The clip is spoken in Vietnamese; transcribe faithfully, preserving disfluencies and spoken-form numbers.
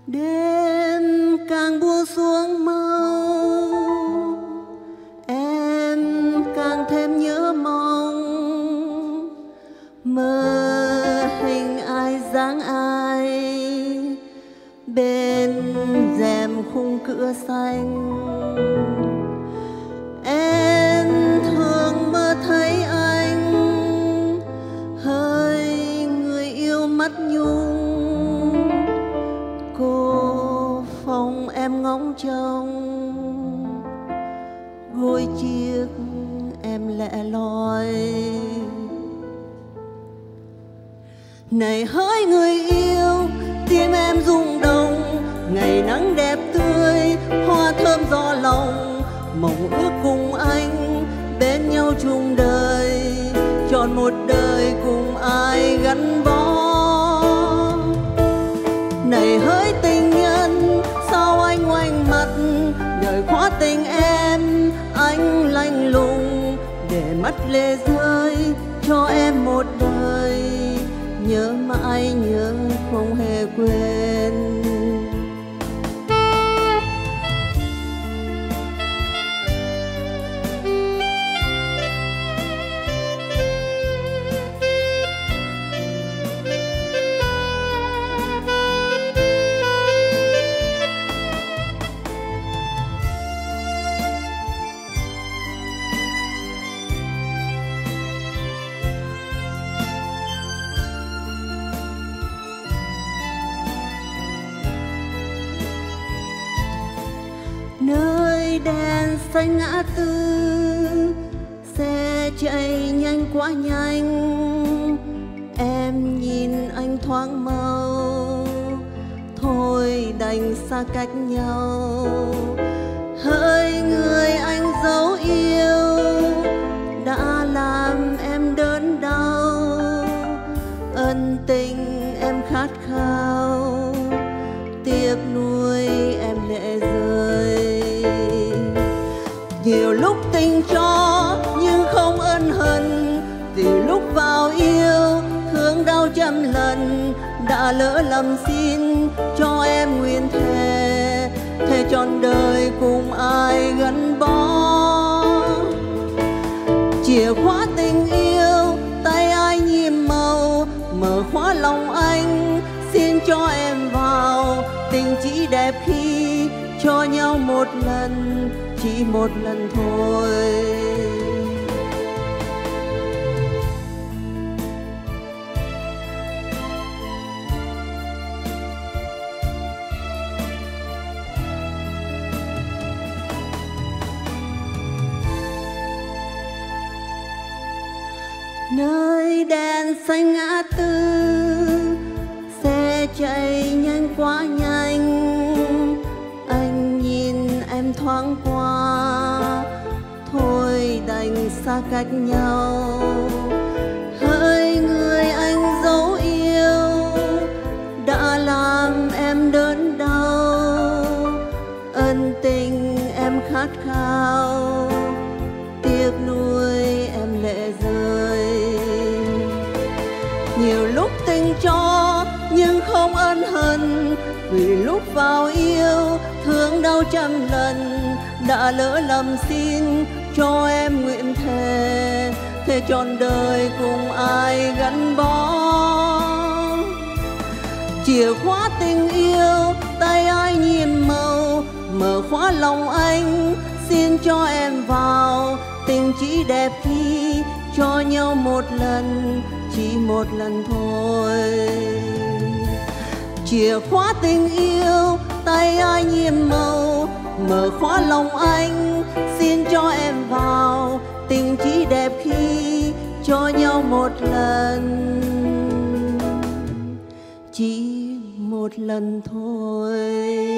Đêm càng buông xuống mau, em càng thêm nhớ mong, mơ hình ai dáng ai bên rèm khung cửa xanh. Em thường mơ thấy anh hơi người yêu mắt nhung, cô phòng em ngóng trông gối chiếc em lẻ loi. Này hỡi người yêu, tim em rung động, ngày nắng đẹp tươi, hoa thơm gió lòng, mộng ước cùng anh bên nhau chung đời, trọn một đời cùng ai gắn bó. Này hỡi tình nhân, sao anh oanh mặt, đời khóa tình em, anh lạnh lùng, để mắt lệ rơi cho em một đời, nhớ mãi nhớ không hề quên. Nơi đèn xanh ngã tư, xe chạy nhanh quá nhanh, em nhìn anh thoáng màu, thôi đành xa cách nhau. Hỡi người anh dấu yêu, đã làm em đớn đau, ân tình em khát khao, tiếc nuối em lệ rơi. Nhiều lúc tình cho nhưng không ân hận, vì lúc vào yêu thương đau trăm lần, đã lỡ lầm xin cho em nguyện thề, thề trọn đời cùng ai gắn bó. Chìa khóa tình yêu tay ai nhiệm màu, mở khóa lòng anh xin cho em vào, tình chỉ đẹp khi cho nhau một lần, chỉ một lần thôi. Nơi đèn xanh ngã tư, xe chạy nhanh quá nhanh, anh nhìn em thoáng qua, thôi đành xa cách nhau. Hỡi người anh dấu yêu, đã làm em đớn đau, ân tình em khát khao, tiếc nuối em lệ rơi. Nhiều lúc tình cho nhưng không ân hận, vì lúc vào yêu thương đau trăm lần, đã lỡ lầm xin cho em nguyện thề, thề trọn đời cùng ai gắn bó. Chìa khóa tình yêu tay ai nhiệm màu, mở khóa lòng anh xin cho em vào, tình chỉ đẹp khi cho nhau một lần, chỉ một lần thôi. Chìa khóa tình yêu tay ai nhiệm màu, mở khóa lòng anh xin cho em vào, tình chỉ đẹp khi cho nhau một lần, chỉ một lần thôi.